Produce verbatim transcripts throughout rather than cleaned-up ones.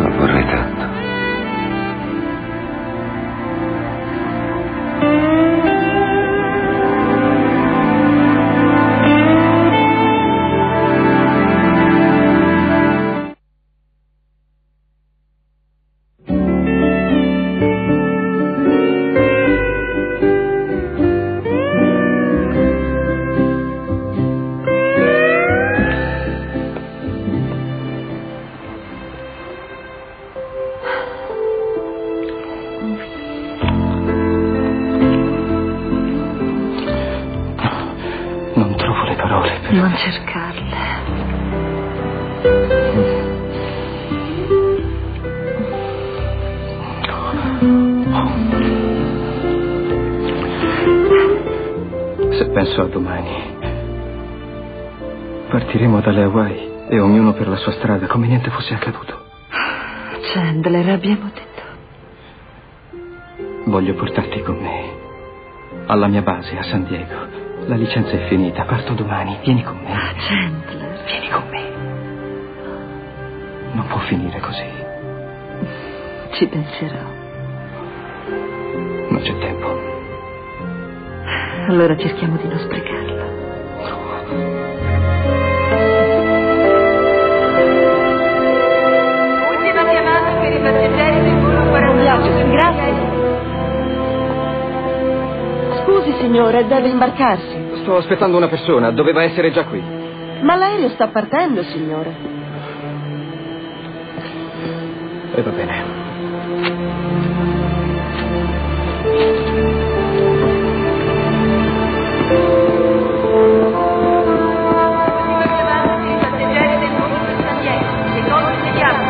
Lo vorrei tanto. Non cercarle. Se penso a domani, partiremo dalle Hawaii e ognuno per la sua strada come niente fosse accaduto. Chandler, abbiamo detto. Voglio portarti con me alla mia base a San Diego. La licenza è finita, parto domani. Vieni con me. Ah, Chandler. Vieni con me. Non può finire così. Ci penserò. Non c'è tempo. Allora cerchiamo di non sprecarlo. Ultima chiamata per i passeggeri del volo quarantacinque. Grazie. Scusi, signore, deve imbarcarsi. Sto aspettando una persona, doveva essere già qui. Ma l'aereo sta partendo, signore. E va bene. Ultima chiamata per i passeggeri del volo per San Diego. Secondo immediato.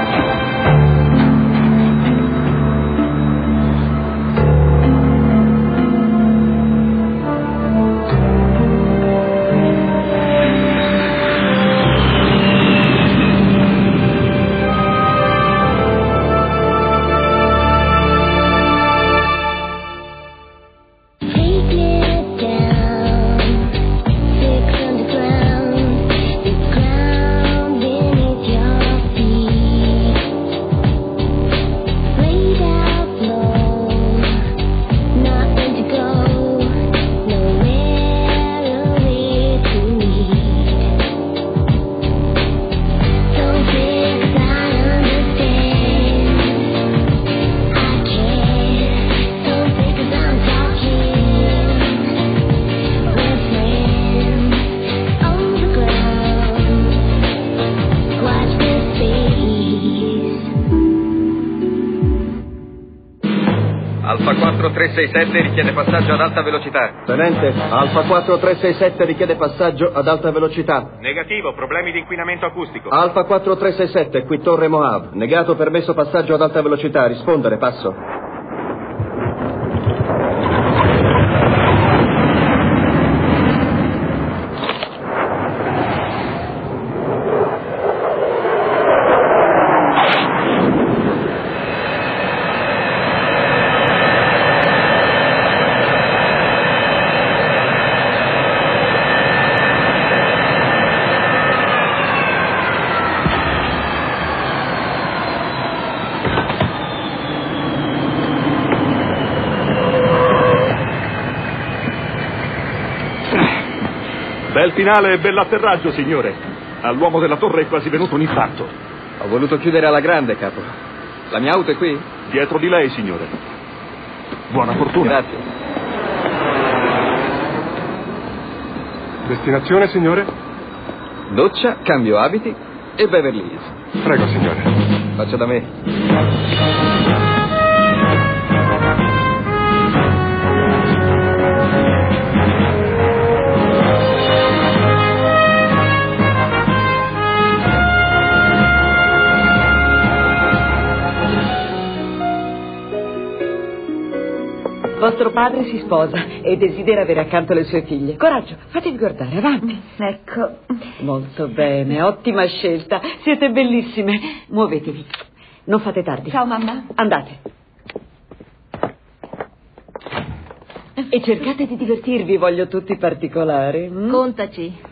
Alfa quattro tre sei sette richiede passaggio ad alta velocità. Tenente, Alfa quattro tre sei sette richiede passaggio ad alta velocità. Negativo, problemi di inquinamento acustico. Alfa quattro tre sei sette, qui Torre Mojave. Negato, permesso passaggio ad alta velocità. Rispondere, passo. Bel finale e bell'atterraggio, signore. All'uomo della torre è quasi venuto un infarto. Ho voluto chiudere alla grande, capo. La mia auto è qui? Dietro di lei, signore. Buona fortuna. Grazie. Destinazione, signore? Doccia, cambio abiti e Beverly Hills. Prego, signore. Faccia da me. Vostro padre si sposa e desidera avere accanto le sue figlie. Coraggio, fatevi guardare, avanti. Ecco. Molto bene, ottima scelta. Siete bellissime. Muovetevi. Non fate tardi. Ciao, mamma. Andate. E cercate di divertirvi, voglio tutti particolari. Mm? Contaci.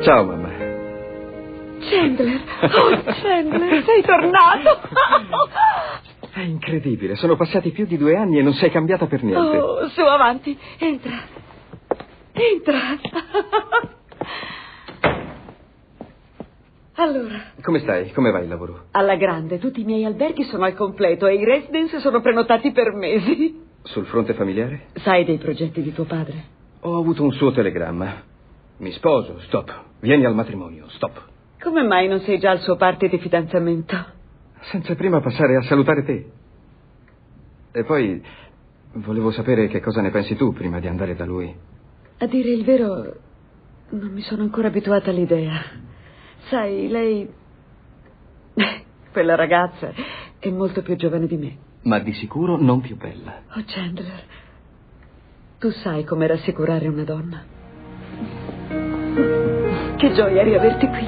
Ciao, mamma. Chandler, oh Chandler, sei tornato. È incredibile, sono passati più di due anni e non sei cambiata per niente. Oh, su, avanti, entra. Entra. Allora. Come stai? Come va il lavoro? Alla grande, tutti i miei alberghi sono al completo e i residence sono prenotati per mesi. Sul fronte familiare? Sai dei progetti di tuo padre? Ho avuto un suo telegramma. Mi sposo, stop. Vieni al matrimonio, stop. Come mai non sei già al suo party di fidanzamento? Senza prima passare a salutare te. E poi volevo sapere che cosa ne pensi tu prima di andare da lui. A dire il vero, non mi sono ancora abituata all'idea. Sai, lei... quella ragazza è molto più giovane di me. Ma di sicuro non più bella. Oh, Chandler, tu sai come rassicurare una donna. Che gioia riaverti qui.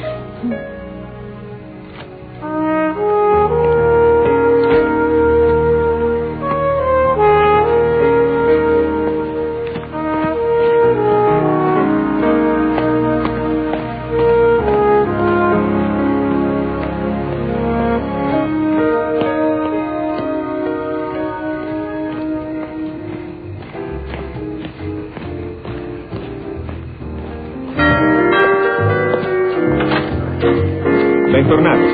Bentornato.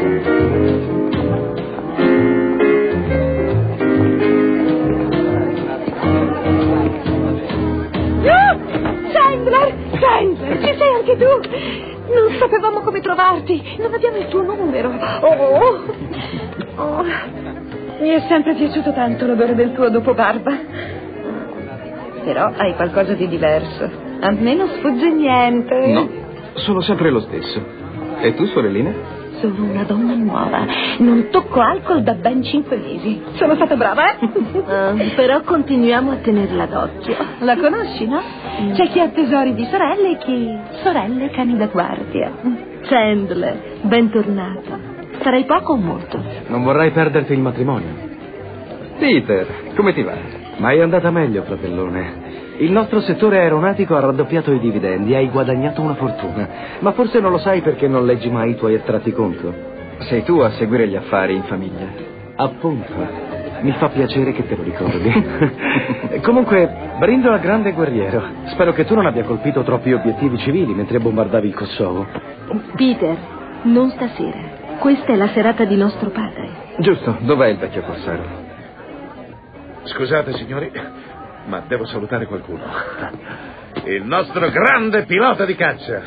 Chandler, Chandler, ci sei anche tu. Non sapevamo come trovarti, non abbiamo il tuo numero. Oh, oh. Mi è sempre piaciuto tanto l'odore del tuo dopo barba. Però hai qualcosa di diverso. A me non sfugge niente. No, sono sempre lo stesso. E tu, sorellina? Sono una donna nuova. Non tocco alcol da ben cinque mesi. Sono stata brava, eh? Uh, però continuiamo a tenerla d'occhio. La conosci, no? Mm. C'è chi ha tesori di sorelle e chi sorelle cani da guardia. Chandler, bentornato. Farai poco o molto? Non vorrai perderti il matrimonio. Peter, come ti va? Ma è andata meglio, fratellone. Il nostro settore aeronautico ha raddoppiato i dividendi, hai guadagnato una fortuna. Ma forse non lo sai perché non leggi mai i tuoi estratti conto. Sei tu a seguire gli affari in famiglia. Appunto. Mi fa piacere che te lo ricordi. Comunque, brindo al grande guerriero. Spero che tu non abbia colpito troppi obiettivi civili mentre bombardavi il Kosovo. Peter, non stasera. Questa è la serata di nostro padre. Giusto, dov'è il vecchio corsaro? Scusate, signori, ma devo salutare qualcuno. Il nostro grande pilota di caccia.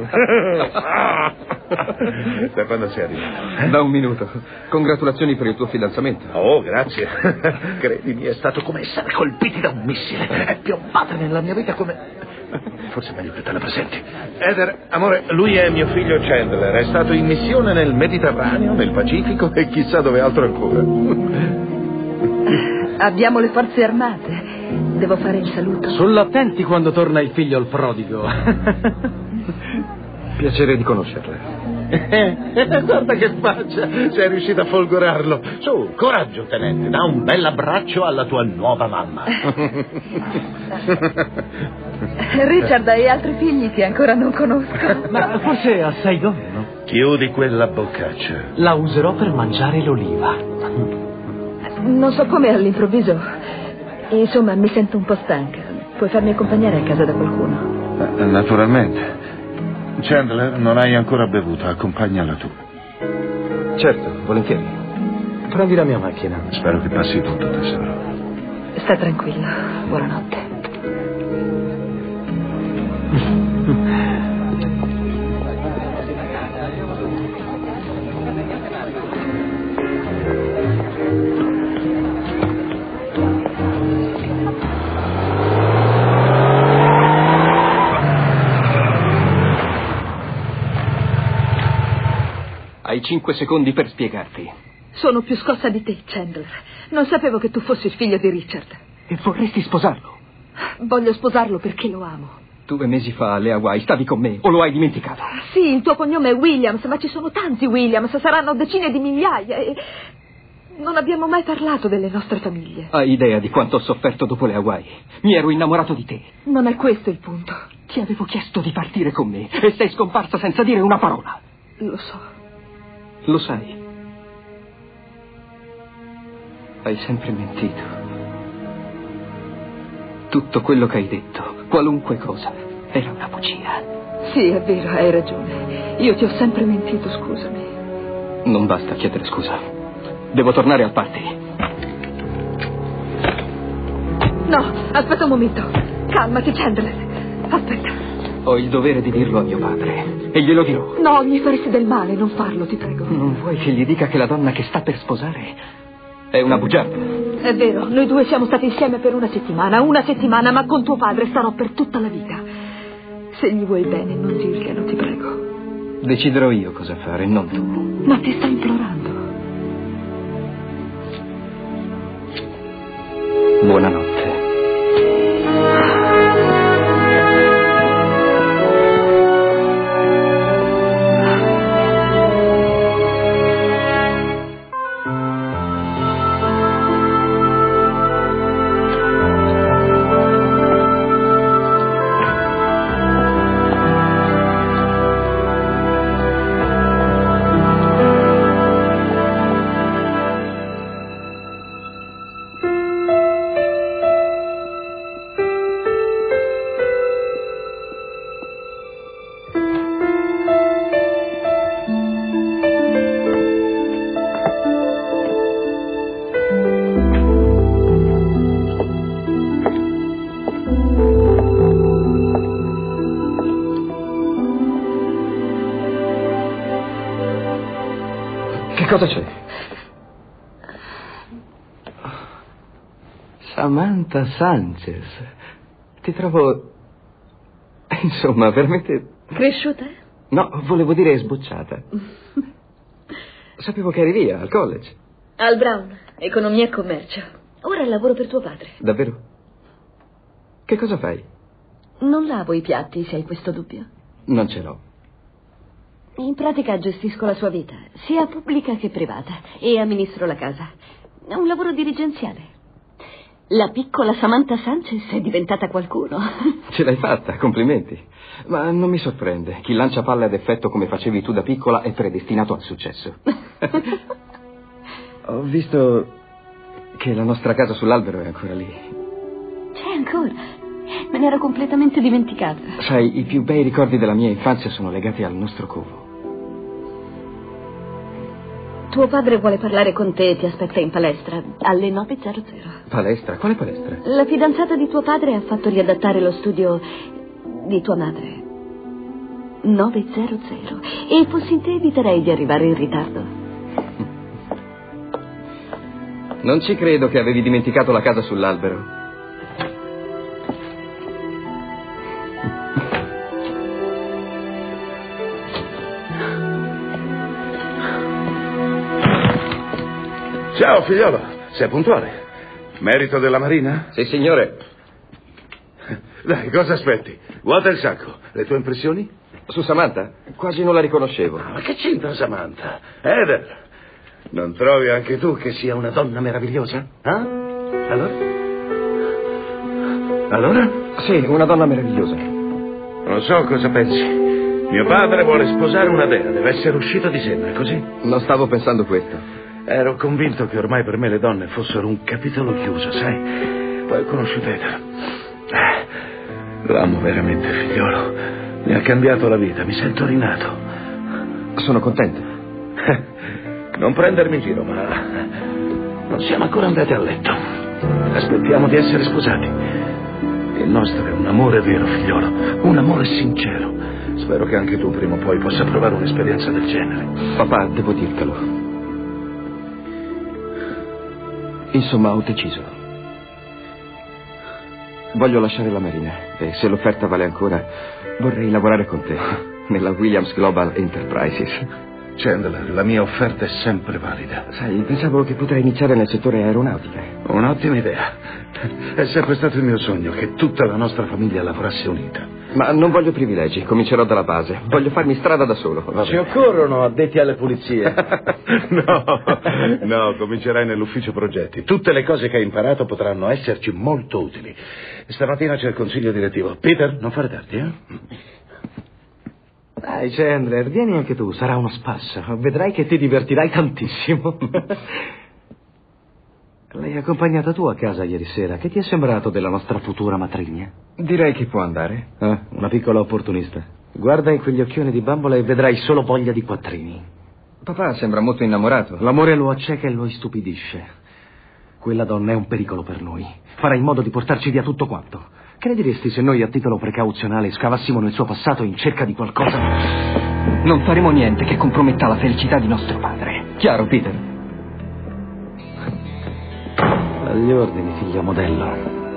Da quando sei arrivato? Da un minuto. Congratulazioni per il tuo fidanzamento. Oh, grazie. Credimi, è stato come essere colpiti da un missile. È piombata nella mia vita come... Forse è meglio che te la presenti. Eder, amore, lui è mio figlio Chandler. È stato in missione nel Mediterraneo, nel Pacifico e chissà dove altro ancora. Abbiamo le forze armate. Devo fare il saluto. Sull'attenti quando torna il figlio al prodigo. Piacere di conoscerla. Guarda che faccia. Sei riuscito a folgorarlo. Su, coraggio, tenente. Da un bel abbraccio alla tua nuova mamma. Richard hai altri figli che ancora non conosco. Ma forse a Saigon, no? Chiudi quella boccaccia. La userò per mangiare l'oliva. Non so come all'improvviso. Insomma, mi sento un po' stanca. Puoi farmi accompagnare a casa da qualcuno? Naturalmente. Chandler, non hai ancora bevuto, accompagnala tu. Certo, volentieri. Prendi la mia macchina. Spero che passi tutto, tesoro. Sta tranquillo, buonanotte. Hai cinque secondi per spiegarti. Sono più scossa di te, Chandler. Non sapevo che tu fossi il figlio di Richard. E vorresti sposarlo? Voglio sposarlo perché lo amo. Due mesi fa alle Hawaii stavi con me, o lo hai dimenticato? Sì, il tuo cognome è Williams, ma ci sono tanti Williams, saranno decine di migliaia e... non abbiamo mai parlato delle nostre famiglie. Hai idea di quanto ho sofferto dopo le Hawaii? Mi ero innamorato di te. Non è questo il punto. Ti avevo chiesto di partire con me e sei scomparsa senza dire una parola. Lo so. Lo sai. Hai sempre mentito. Tutto quello che hai detto, qualunque cosa, era una bugia. Sì, è vero, hai ragione. Io ti ho sempre mentito, scusami. Non basta chiedere scusa. Devo tornare al party. No, aspetta un momento. Calmati, Chandler. Aspetta. Ho il dovere di dirlo a mio padre e glielo dirò. No, gli faresti del male, non farlo, ti prego. Non vuoi che gli dica che la donna che sta per sposare è una bugiarda? È vero, noi due siamo stati insieme per una settimana, una settimana, ma con tuo padre starò per tutta la vita. Se gli vuoi bene, non dirglielo, ti prego. Deciderò io cosa fare, non tu. Ma ti sto implorando. Buonanotte. Cosa c'è? Samantha Sanchez. Ti trovo... Insomma, veramente... Cresciuta? No, volevo dire sbocciata. Sapevo che eri via, al college. Al Brown, economia e commercio. Ora lavoro per tuo padre. Davvero? Che cosa fai? Non lavo i piatti, se hai questo dubbio. Non ce l'ho. In pratica gestisco la sua vita, sia pubblica che privata, e amministro la casa. È un lavoro dirigenziale. La piccola Samantha Sanchez è diventata qualcuno. Ce l'hai fatta, complimenti. Ma non mi sorprende. Chi lancia palle ad effetto come facevi tu da piccola è predestinato al successo. Ho visto che la nostra casa sull'albero è ancora lì. C'è ancora? Me ne ero completamente dimenticata. Sai, i più bei ricordi della mia infanzia sono legati al nostro covo. Tuo padre vuole parlare con te e ti aspetta in palestra alle nove e zero zero. Palestra? Quale palestra? La fidanzata di tuo padre ha fatto riadattare lo studio di tua madre. nove e zero zero. E fossi in te eviterei di arrivare in ritardo. Non ci credo che avevi dimenticato la casa sull'albero. Ciao, figliolo. Sei puntuale? Merito della Marina? Sì, signore. Dai, cosa aspetti? Vuota il sacco. Le tue impressioni? Su Samantha? Quasi non la riconoscevo. Ma che c'entra Samantha? Heather, non trovi anche tu che sia una donna meravigliosa? Ah? Allora? Allora? Sì, una donna meravigliosa. Non so cosa pensi. Mio padre vuole sposare una dea, deve essere uscito di sena, è così? Non stavo pensando questo. Ero convinto che ormai per me le donne fossero un capitolo chiuso, sai? Poi ho conosciuto Heather. Eh, l'amo veramente, figliolo. Mi ha cambiato la vita, mi sento rinato. Sono contento. Non prendermi in giro, ma non siamo ancora andati a letto. Aspettiamo di essere sposati. Il nostro è un amore vero, figliolo. Un amore sincero. Spero che anche tu prima o poi possa provare un'esperienza del genere. Papà, devo dirtelo. Insomma, ho deciso. Voglio lasciare la Marina e se l'offerta vale ancora, vorrei lavorare con te nella Williams Global Enterprises. Chandler, la mia offerta è sempre valida. Sai, pensavo che potrei iniziare nel settore aeronautica. Un'ottima idea. È sempre stato il mio sogno che tutta la nostra famiglia lavorasse unita. Ma non voglio privilegi, comincerò dalla base. Voglio farmi strada da solo. Ci occorrono addetti alle pulizie. No, no, comincerai nell'ufficio progetti. Tutte le cose che hai imparato potranno esserci molto utili. Stamattina c'è il consiglio direttivo. Peter, non fare tardi, eh? Dai, Chandler, vieni anche tu, sarà uno spasso. Vedrai che ti divertirai tantissimo. L'hai accompagnata tu a casa ieri sera. Che ti è sembrato della nostra futura matrigna? Direi che può andare. Ah, una piccola opportunista. Guarda in quegli occhioni di bambola e vedrai solo voglia di quattrini. Papà sembra molto innamorato. L'amore lo acceca e lo istupidisce. Quella donna è un pericolo per noi. Farà in modo di portarci via tutto quanto. Che ne diresti se noi a titolo precauzionale scavassimo nel suo passato in cerca di qualcosa? Non faremo niente che comprometta la felicità di nostro padre. Chiaro, Peter? Agli ordini, figlio modello.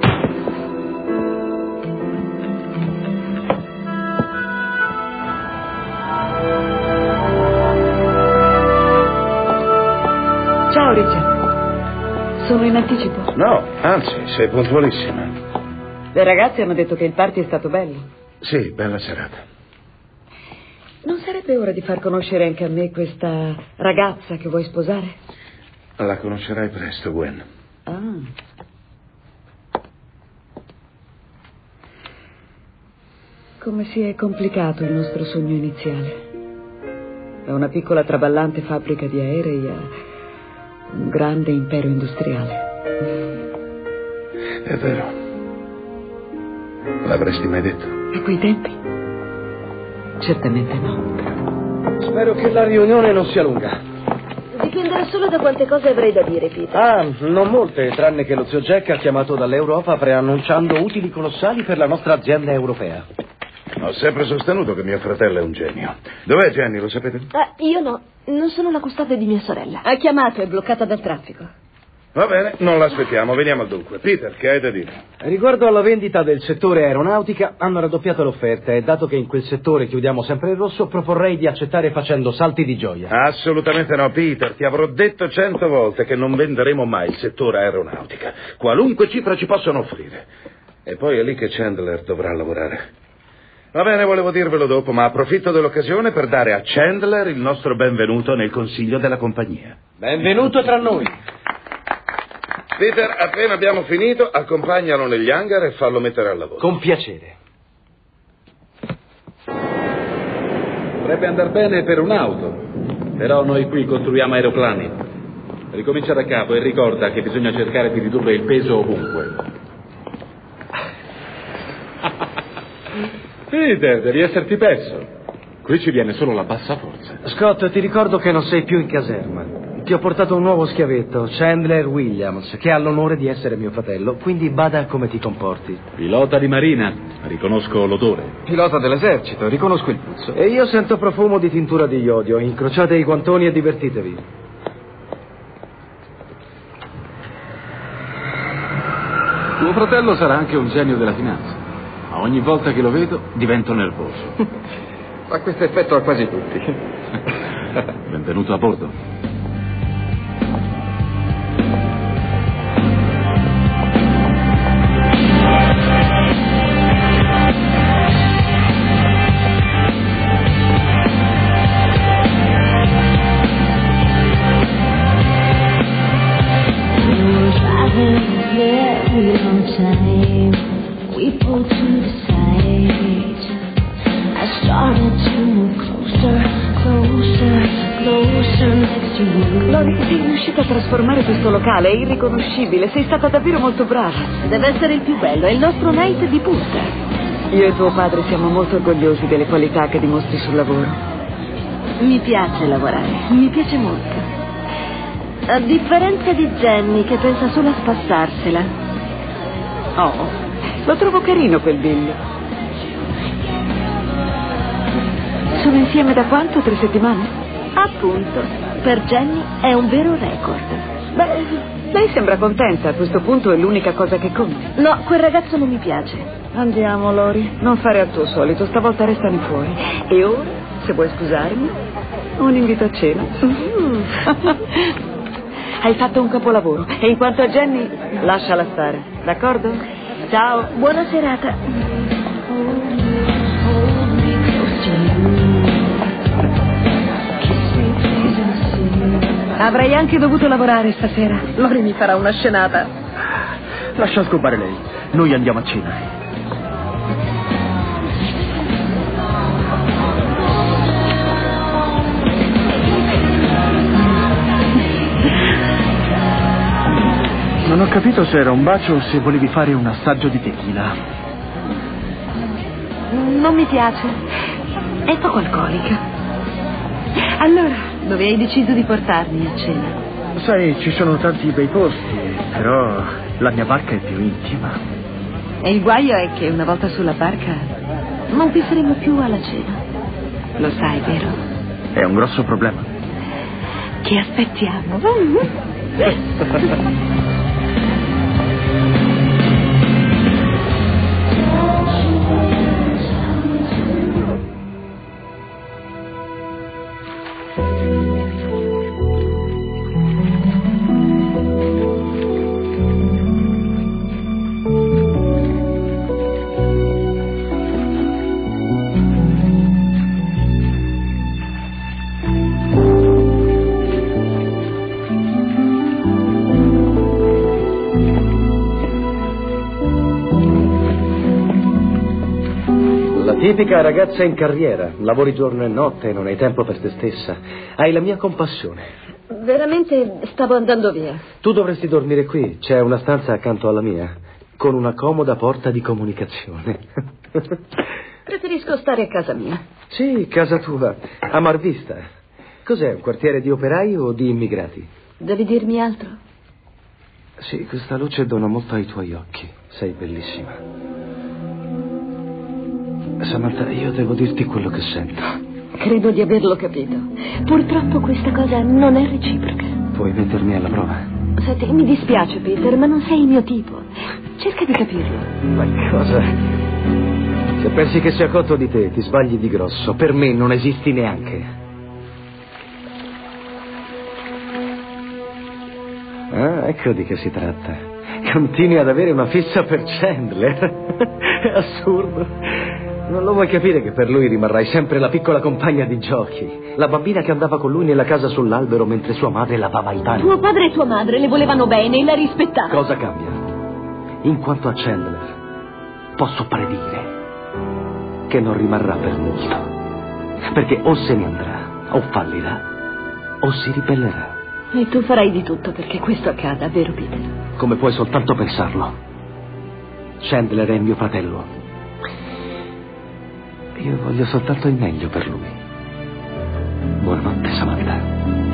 Ciao, Richard. Sono in anticipo. No, anzi, sei puntualissima. Le ragazze hanno detto che il party è stato bello. Sì, bella serata. Non sarebbe ora di far conoscere anche a me questa ragazza che vuoi sposare? La conoscerai presto, Gwen. Ah. Come si è complicato il nostro sogno iniziale. Da una piccola traballante fabbrica di aerei a un grande impero industriale. È vero. L'avresti mai detto? A quei tempi? Certamente no. Spero che la riunione non sia lunga. Dipenderà solo da quante cose avrei da dire, Peter. Ah, non molte, tranne che lo zio Jack ha chiamato dall'Europa preannunciando utili colossali per la nostra azienda europea. Ho sempre sostenuto che mio fratello è un genio. Dov'è Jenny, lo sapete? Ah, io no, non sono la custode di mia sorella. Ha chiamato, è bloccata dal traffico. Va bene, non l'aspettiamo, veniamo al dunque. Peter, che hai da dire? Riguardo alla vendita del settore aeronautica, hanno raddoppiato l'offerta e dato che in quel settore chiudiamo sempre il rosso, proporrei di accettare facendo salti di gioia. Assolutamente no, Peter. Ti avrò detto cento volte che non venderemo mai il settore aeronautica. Qualunque cifra ci possono offrire. E poi è lì che Chandler dovrà lavorare. Va bene, volevo dirvelo dopo, ma approfitto dell'occasione per dare a Chandler il nostro benvenuto nel consiglio della compagnia. Benvenuto tra noi. Peter, appena abbiamo finito, accompagnalo negli hangar e fallo mettere al lavoro. Con piacere. Dovrebbe andar bene per un'auto, però noi qui costruiamo aeroplani. Ricomincia da capo e ricorda che bisogna cercare di ridurre il peso ovunque. Peter, devi esserti perso. Qui ci viene solo la bassa forza. Scott, ti ricordo che non sei più in caserma. Ti ho portato un nuovo schiavetto, Chandler Williams, che ha l'onore di essere mio fratello, quindi bada a come ti comporti. Pilota di marina, riconosco l'odore. Pilota dell'esercito, riconosco il puzzo. E io sento profumo di tintura di iodio. Incrociate i guantoni e divertitevi. Tuo fratello sarà anche un genio della finanza, ma ogni volta che lo vedo divento nervoso. Ma questo effetto ha quasi tutti. Benvenuto a bordo. Lori, sei riuscita a trasformare questo locale, è irriconoscibile, sei stata davvero molto brava. Deve essere il più bello, è il nostro night di punta. Io e tuo padre siamo molto orgogliosi delle qualità che dimostri sul lavoro. Mi piace lavorare, mi piace molto. A differenza di Jenny, che pensa solo a spassarsela. Oh, lo trovo carino quel Bill. Sono insieme da quanto? Tre settimane? Appunto. Per Jenny è un vero record. Beh, lei sembra contenta, a questo punto è l'unica cosa che conta. No, quel ragazzo non mi piace. Andiamo, Lori, non fare al tuo solito, stavolta restani fuori. E ora, se vuoi scusarmi, un invito a cena. Mm. Hai fatto un capolavoro e in quanto a Jenny, lasciala stare, d'accordo? Ciao. Buona serata. Avrei anche dovuto lavorare stasera. Lori mi farà una scenata. Lascia scopare lei. Noi andiamo a cena. Non ho capito se era un bacio o se volevi fare un assaggio di tequila. Non mi piace. È poco alcolica. Allora, dove hai deciso di portarmi a cena? Sai, ci sono tanti bei posti, però la mia barca è più intima. E il guaio è che una volta sulla barca non penseremo più alla cena. Lo sai, vero? È un grosso problema. Che aspettiamo? Tipica ragazza in carriera, lavori giorno e notte e non hai tempo per te stessa. Hai la mia compassione. Veramente stavo andando via. Tu dovresti dormire qui, c'è una stanza accanto alla mia, con una comoda porta di comunicazione. Preferisco stare a casa mia. Sì, casa tua, a Marvista. Cos'è, un quartiere di operai o di immigrati? Devi dirmi altro? Sì, questa luce dona molto ai tuoi occhi. Sei bellissima. Samantha, io devo dirti quello che sento. Credo di averlo capito. Purtroppo questa cosa non è reciproca. Puoi mettermi alla prova? Senti, mi dispiace, Peter, ma non sei il mio tipo. Cerca di capirlo. Ma cosa? Se pensi che sia cotto di te, ti sbagli di grosso. Per me non esisti neanche. Ah, ecco di che si tratta. Continui ad avere una fissa per Chandler. È assurdo. Non lo vuoi capire che per lui rimarrai sempre la piccola compagna di giochi? La bambina che andava con lui nella casa sull'albero mentre sua madre lavava i panni. Tuo padre e tua madre le volevano bene e la rispettavano. Cosa cambia? In quanto a Chandler, posso predire che non rimarrà per molto. Perché o se ne andrà, o fallirà, o si ribellerà. E tu farai di tutto perché questo accada, vero Peter? Come puoi soltanto pensarlo? Chandler è mio fratello. Io voglio soltanto il meglio per lui. Buonanotte, Samantha.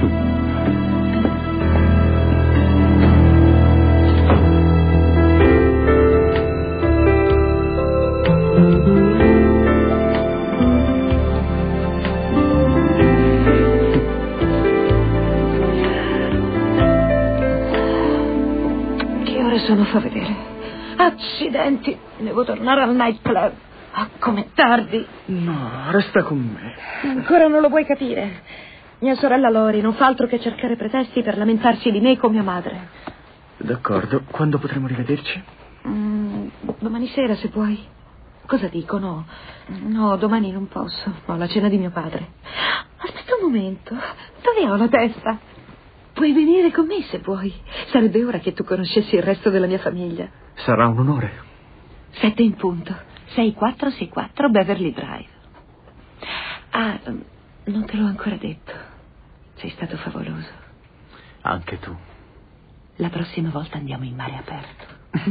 Che ore sono, fa vedere? Accidenti, devo tornare al nightclub. Ah, com'è tardi. No, resta con me. Ancora non lo vuoi capire. Mia sorella Lori non fa altro che cercare pretesti per lamentarsi di me con mia madre. D'accordo, quando potremo rivederci? Mm, domani sera, se puoi. Cosa dico? No, no, domani non posso. Ho la cena di mio padre. Aspetta un momento. Dove ho la testa? Puoi venire con me se vuoi. Sarebbe ora che tu conoscessi il resto della mia famiglia. Sarà un onore. Sette in punto. sei quattro sei quattro Beverly Drive. Ah, non te l'ho ancora detto. Sei stato favoloso. Anche tu. La prossima volta andiamo in mare aperto.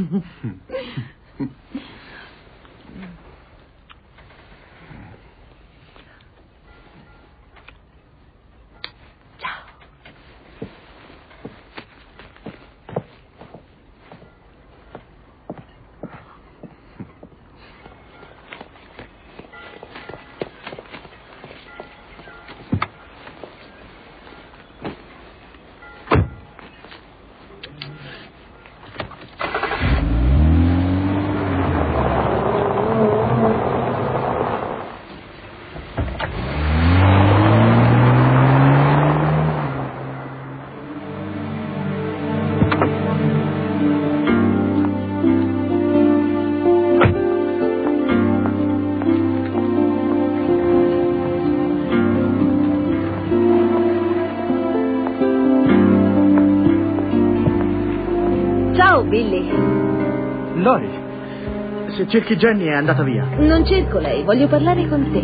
Ciao. Billy. Lori, se cerchi Jenny è andata via. Non cerco lei, voglio parlare con te.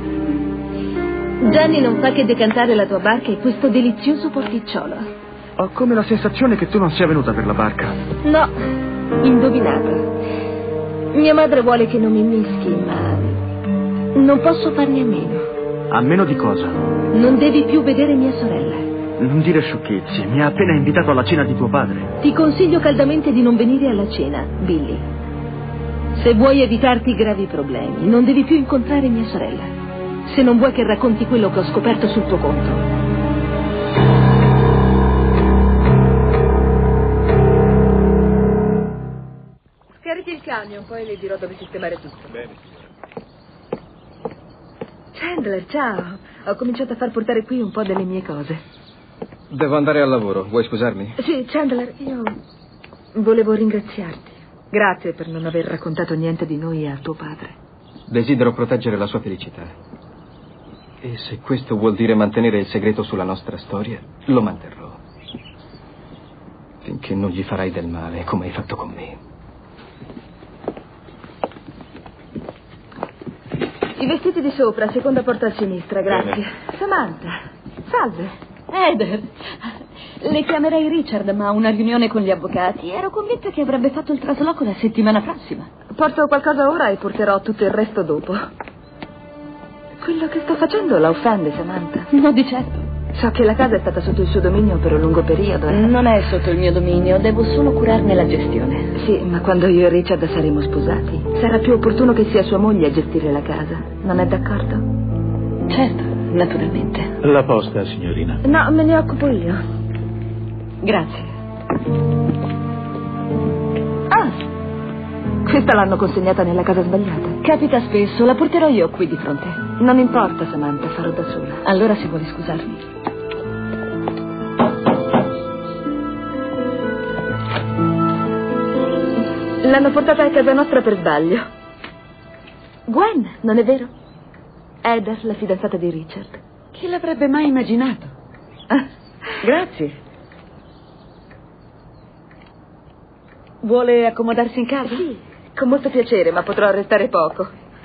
Jenny non fa che decantare la tua barca e questo delizioso porticciolo. Ho come la sensazione che tu non sia venuta per la barca. No, indovinato. Mia madre vuole che non mi mischi, ma non posso farne a meno. A meno di cosa? Non devi più vedere mia sorella. Non dire sciocchezze, mi ha appena invitato alla cena di tuo padre. Ti consiglio caldamente di non venire alla cena, Billy. Se vuoi evitarti gravi problemi, non devi più incontrare mia sorella. Se non vuoi che racconti quello che ho scoperto sul tuo conto. Scarichi il camion, poi le dirò dove sistemare tutto. Bene. Chandler, ciao. Ho cominciato a far portare qui un po' delle mie cose. Devo andare al lavoro, vuoi scusarmi? Sì, Chandler, io volevo ringraziarti. Grazie per non aver raccontato niente di noi a tuo padre. Desidero proteggere la sua felicità. E se questo vuol dire mantenere il segreto sulla nostra storia, lo manterrò. Finché non gli farai del male, come hai fatto con me. I vestiti di sopra, seconda porta a sinistra, grazie. Bene. Samantha, salve. Eder, le chiamerei Richard, ma ha una riunione con gli avvocati. Ero convinta che avrebbe fatto il trasloco la settimana prossima. Porto qualcosa ora e porterò tutto il resto dopo. Quello che sto facendo la offende, Samantha? No, di certo. So che la casa è stata sotto il suo dominio per un lungo periodo. Eh? Non è sotto il mio dominio, devo solo curarne la gestione. Sì, ma quando io e Richard saremo sposati, sarà più opportuno che sia sua moglie a gestire la casa. Non è d'accordo? Certo, naturalmente. La posta, signorina. No, me ne occupo io. Grazie. Ah, questa l'hanno consegnata nella casa sbagliata. Capita spesso, la porterò io qui di fronte. Non importa, Samantha, farò da sola. Allora se vuole scusarmi. L'hanno portata a casa nostra per sbaglio. Gwen, non è vero? Eder, la fidanzata di Richard. Chi l'avrebbe mai immaginato? Ah, Grazie. Vuole accomodarsi in casa? sì, con molto piacere, ma potrò restare poco.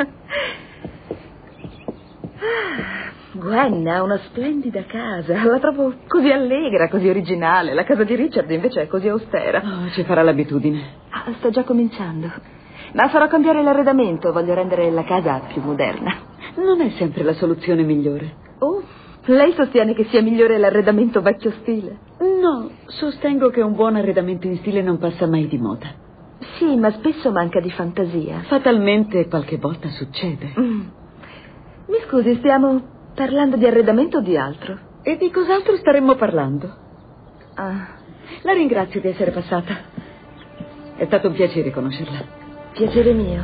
Gwen ha una splendida casa. La trovo così allegra, così originale. La casa di Richard invece è così austera. Oh, ci farà l'abitudine. Ah, sto già cominciando. Ma farò cambiare l'arredamento. Voglio rendere la casa più moderna. Non è sempre la soluzione migliore. Oh, lei sostiene che sia migliore l'arredamento vecchio stile? No, sostengo che un buon arredamento in stile non passa mai di moda. Sì, ma spesso manca di fantasia. Fatalmente qualche volta succede. Mm. Mi scusi, stiamo parlando di arredamento o di altro? E di cos'altro staremmo parlando? Ah, La ringrazio di essere passata. È stato un piacere conoscerla. piacere mio.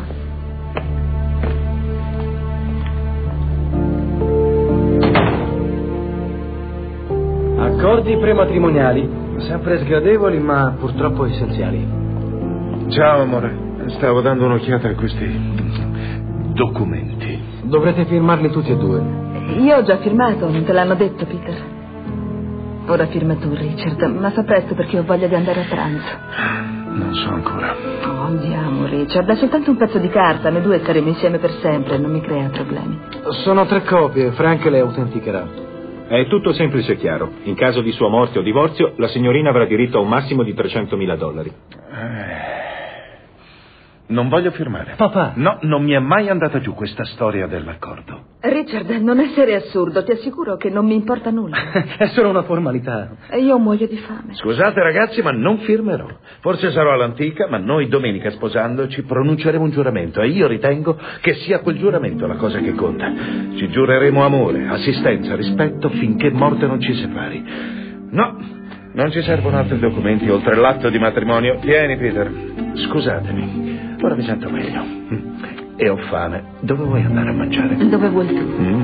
Accordi prematrimoniali, sempre sgradevoli ma purtroppo essenziali. Ciao, amore. Stavo dando un'occhiata a questi documenti. Dovrete firmarli tutti e due. Io ho già firmato, non te l'hanno detto, Peter. Ora firma tu, Richard, ma fa presto perché ho voglia di andare a pranzo. Non so ancora. Oh, andiamo, Richard, è soltanto un pezzo di carta, noi due staremo insieme per sempre, non mi crea problemi. Sono tre copie, Frank le autenticherà. È tutto semplice e chiaro. In caso di sua morte o divorzio, la signorina avrà diritto a un massimo di trecentomila dollari. Eh, non voglio firmare. Papà. No, non mi è mai andata giù questa storia dell'accordo. Richard, non essere assurdo, ti assicuro che non mi importa nulla. È solo una formalità. Io muoio di fame. Scusate ragazzi, ma non firmerò. Forse sarò all'antica, ma noi domenica sposandoci pronunceremo un giuramento e io ritengo che sia quel giuramento la cosa che conta. Ci giureremo amore, assistenza, rispetto finché morte non ci separi. No, non ci servono altri documenti oltre l'atto di matrimonio. Vieni, Peter. Scusatemi, ora mi sento meglio. E ho fame. Dove vuoi andare a mangiare? Dove vuoi tu? Mm.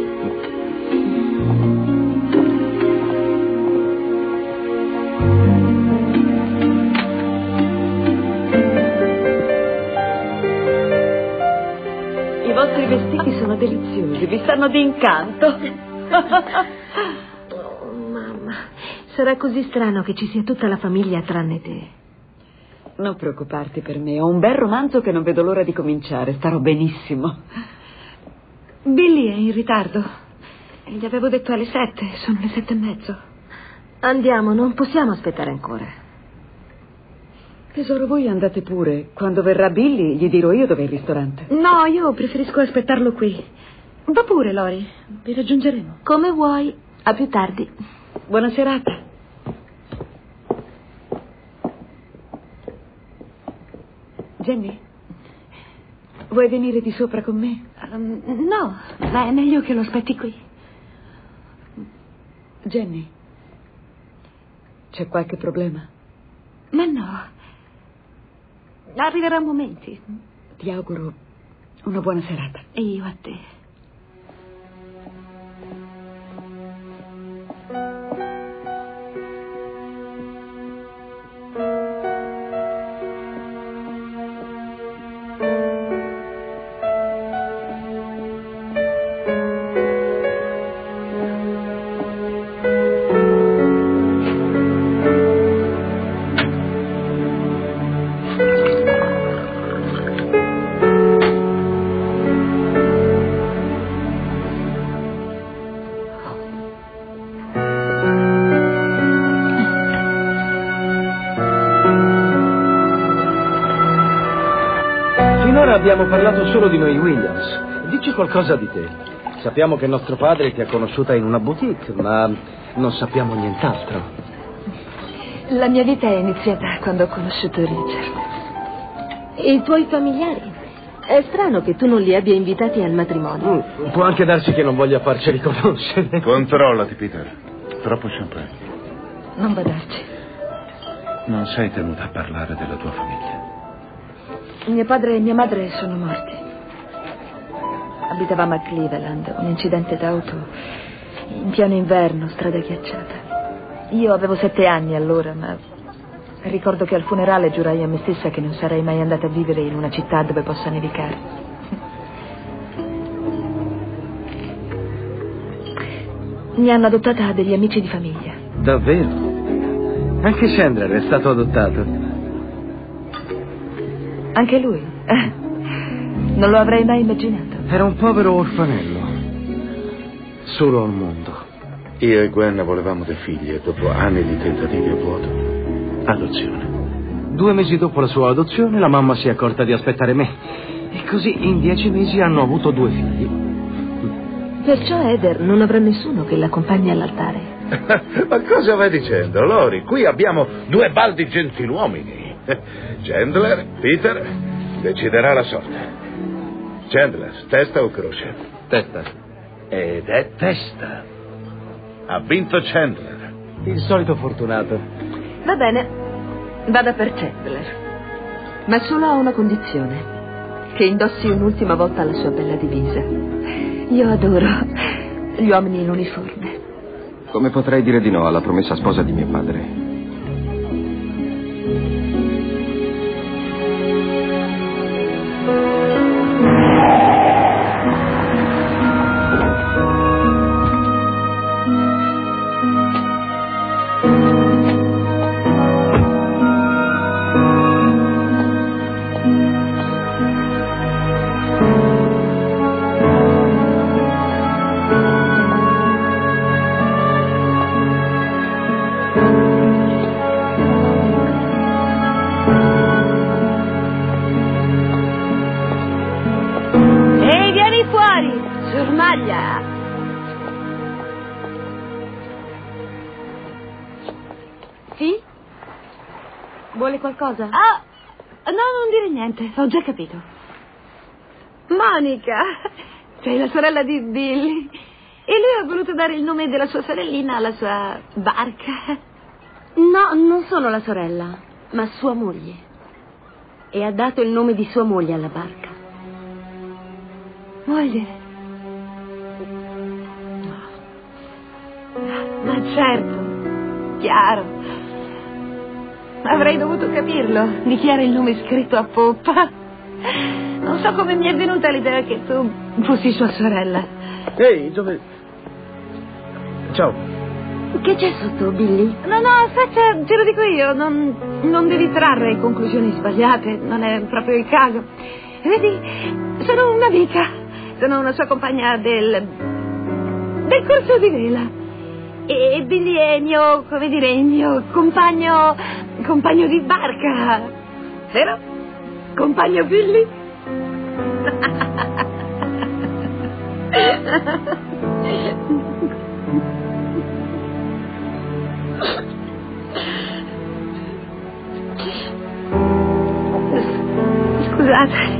I vostri vestiti sono deliziosi, vi stanno di incanto. Oh, mamma, sarà così strano che ci sia tutta la famiglia tranne te. Non preoccuparti per me, ho un bel romanzo che non vedo l'ora di cominciare, starò benissimo. Billy è in ritardo. Gli avevo detto alle sette, sono le sette e mezzo. Andiamo, non possiamo aspettare ancora. Tesoro, voi andate pure. Quando verrà Billy gli dirò io dov'è il ristorante. No, io preferisco aspettarlo qui. Va pure, Lori, vi raggiungeremo. Come vuoi, a più tardi. Buona serata. Jenny, vuoi venire di sopra con me? Um, no, ma è meglio che lo aspetti qui. Jenny, c'è qualche problema? Ma no, arriveranno momenti. Ti auguro una buona serata. E io a te. Abbiamo parlato solo di noi Williams. Dici qualcosa di te. Sappiamo che nostro padre ti ha conosciuta in una boutique, ma non sappiamo nient'altro. La mia vita è iniziata quando ho conosciuto Richard. E i tuoi familiari? È strano che tu non li abbia invitati al matrimonio. Mm, può anche darsi che non voglia farceli conoscere. Controllati, Peter. Troppo champagne. Non badarci. Non sei tenuta a parlare della tua famiglia. Mio padre e mia madre sono morti. Abitavamo a Cleveland, un incidente d'auto in pieno inverno, strada ghiacciata. Io avevo sette anni allora, ma ricordo che al funerale giurai a me stessa che non sarei mai andata a vivere in una città dove possa nevicare. Mi hanno adottata degli amici di famiglia. Davvero? Anche Chandler è stato adottato. Anche lui? Eh, non lo avrei mai immaginato. Era un povero orfanello. Solo al mondo. Io e Gwen volevamo dei figli e dopo anni di tentativi a vuoto, adozione. Due mesi dopo la sua adozione la mamma si è accorta di aspettare me. E così in dieci mesi hanno avuto due figli. Perciò Heather non avrà nessuno che l'accompagni all'altare. Ma cosa vai dicendo, Lori? Qui abbiamo due baldi gentiluomini. Chandler, Peter, deciderà la sorte. Chandler, testa o croce? Testa. Ed è testa. Ha vinto Chandler. Il solito fortunato. Va bene, vada per Chandler. Ma solo a una condizione: che indossi un'ultima volta la sua bella divisa. Io adoro gli uomini in uniforme. Come potrei dire di no alla promessa sposa di mio padre? Vuole qualcosa? Ah, no, non dire niente, ho già capito. Monica, sei la sorella di Billy. E lui ha voluto dare il nome della sua sorellina alla sua barca. No, non sono la sorella, ma sua moglie. E ha dato il nome di sua moglie alla barca. Moglie? Ma certo, chiaro. Avrei dovuto capirlo. Dichiara il nome scritto a poppa. Non so come mi è venuta l'idea che tu fossi sua sorella. Ehi, dove... Ciao. Che c'è sotto, Billy? No, no, aspetta, te lo dico io. Non, non devi trarre conclusioni sbagliate. Non è proprio il caso. Vedi, sono un'amica. Sono una sua compagna del... del corso di vela. E Billy è il mio, come dire, il mio compagno... compagno di barca. Vero? Compagno Billy? Scusate.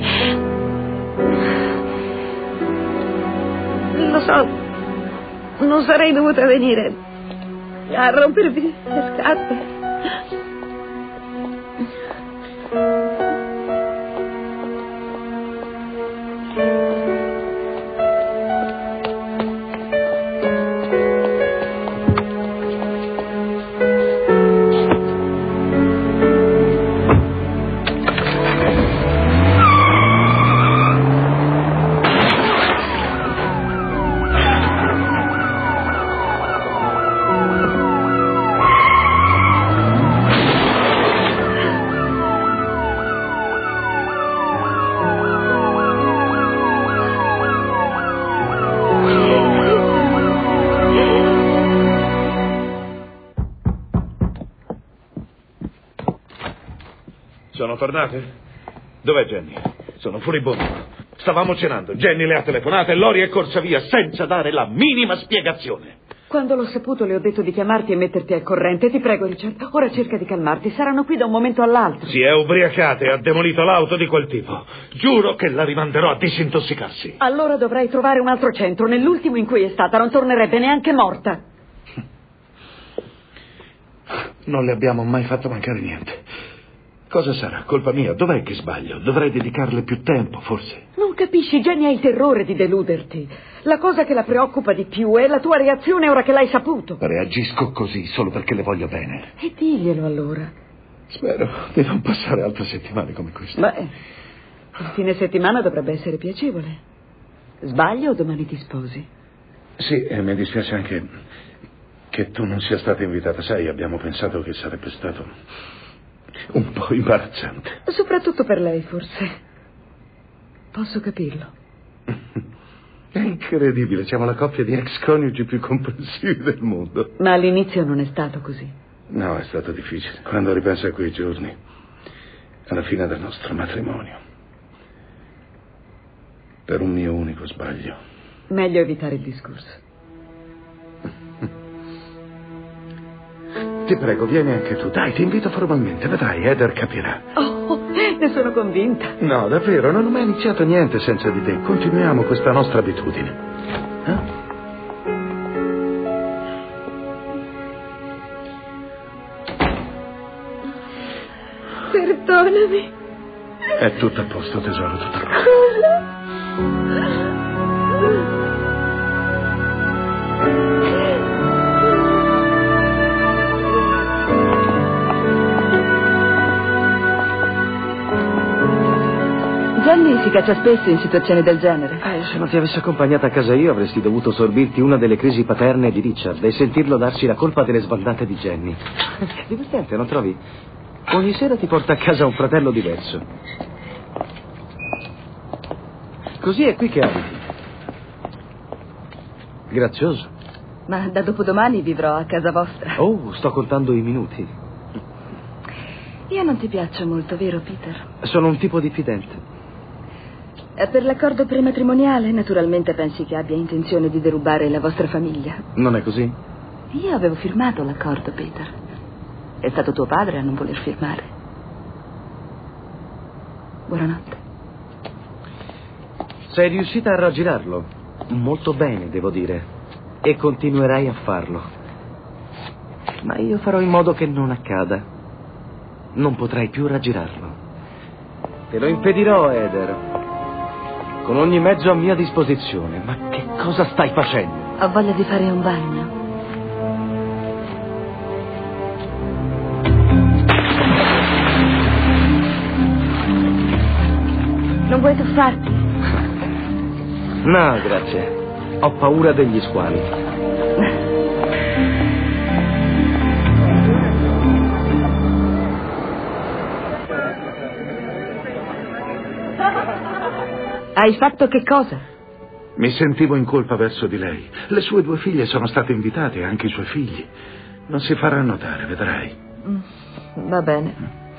Lo so, non sarei dovuta venire a rompervi le scarpe. Sono tornate? Dov'è Jenny? Sono furibondo. Stavamo cenando. Jenny le ha telefonato e Lori è corsa via senza dare la minima spiegazione. Quando l'ho saputo le ho detto di chiamarti e metterti al corrente. Ti prego, Richard, ora cerca di calmarti. Saranno qui da un momento all'altro. Si è ubriacata e ha demolito l'auto di quel tipo. Giuro che la rimanderò a disintossicarsi. Allora dovrai trovare un altro centro. Nell'ultimo in cui è stata non tornerebbe neanche morta. Non le abbiamo mai fatto mancare niente. Cosa sarà? Colpa mia? Dov'è che sbaglio? Dovrei dedicarle più tempo, forse. Non capisci, Jenny ha il terrore di deluderti. La cosa che la preoccupa di più è la tua reazione ora che l'hai saputo. Reagisco così solo perché le voglio bene. E diglielo allora. Spero di non passare altre settimane come questa. Beh, il fine settimana dovrebbe essere piacevole. Sbaglio o domani ti sposi? Sì, e mi dispiace anche che tu non sia stata invitata. Sai, abbiamo pensato che sarebbe stato un po' imbarazzante. Soprattutto per lei, forse. Posso capirlo. È incredibile, siamo la coppia di ex coniugi più comprensivi del mondo. Ma all'inizio non è stato così. No, è stato difficile. Quando ripenso a quei giorni, alla fine del nostro matrimonio, per un mio unico sbaglio. Meglio evitare il discorso. Ti prego, vieni anche tu. Dai, ti invito formalmente. Vedrai, Heather capirà. Oh, ne sono convinta. No, davvero, non ho mai iniziato niente senza di te. Continuiamo questa nostra abitudine. Eh? Perdonami. È tutto a posto, tesoro, tutto a posto. Jenny si caccia spesso in situazioni del genere. Eh, se non ti avessi accompagnata a casa io avresti dovuto sorbirti una delle crisi paterne di Richard e sentirlo darsi la colpa delle sbandate di Jenny. Divertente, non trovi? Ogni sera ti porta a casa un fratello diverso. Così è qui che abiti. Grazioso. Ma da dopodomani vivrò a casa vostra. Oh, sto contando i minuti. Io non ti piaccio molto, vero, Peter? Sono un tipo diffidente. Per l'accordo prematrimoniale, naturalmente pensi che abbia intenzione di derubare la vostra famiglia. Non è così? Io avevo firmato l'accordo, Peter. È stato tuo padre a non voler firmare. Buonanotte. Sei riuscita a raggirarlo? Molto bene, devo dire. E continuerai a farlo. Ma io farò in modo che non accada. Non potrai più raggirarlo. Te lo impedirò, Heather. Con ogni mezzo a mia disposizione. Ma che cosa stai facendo? Ho voglia di fare un bagno. Non vuoi tuffarti? No, grazie. Ho paura degli squali. Hai fatto che cosa? Mi sentivo in colpa verso di lei. Le sue due figlie sono state invitate e anche i suoi figli. Non si farà notare, vedrai. Mm, va bene.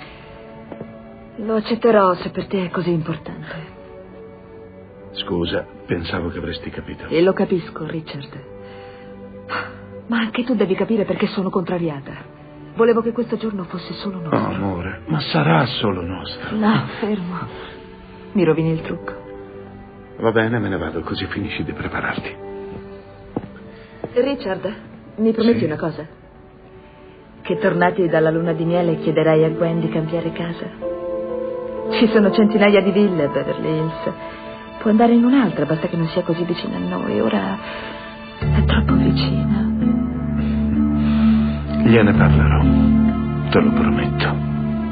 Lo accetterò se per te è così importante. Scusa, pensavo che avresti capito. E lo capisco, Richard. Ma anche tu devi capire perché sono contrariata. Volevo che questo giorno fosse solo nostro. Oh, amore, ma sarà solo nostro. No, fermo. Mi rovini il trucco. Va bene, me ne vado, così finisci di prepararti. Richard, mi prometti sì? una cosa? Che tornati dalla luna di miele chiederai a Gwen di cambiare casa. Ci sono centinaia di ville a Beverly Hills. Può andare in un'altra, basta che non sia così vicina a noi. Ora è troppo vicina. Gliene parlerò, te lo prometto.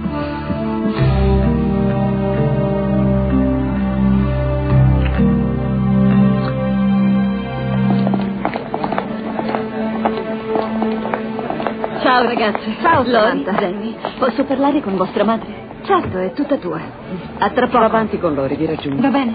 Ciao ragazze. Ciao Lori, Samantha. Jenny, posso parlare con vostra madre? Certo, è tutta tua. A tra poco. Va avanti con Lori, vi raggiungo. Va bene.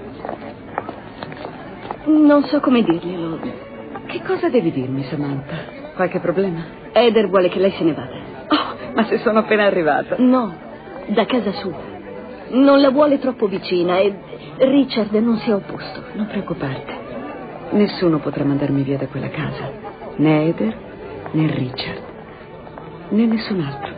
Non so come dirglielo. Che cosa devi dirmi, Samantha? Qualche problema? Eder vuole che lei se ne vada. Oh, ma se sono appena arrivata. No, da casa sua. Non la vuole troppo vicina e Richard non si è opposto. Non preoccuparti. Nessuno potrà mandarmi via da quella casa. Né Eder, né Richard, né nessun altro.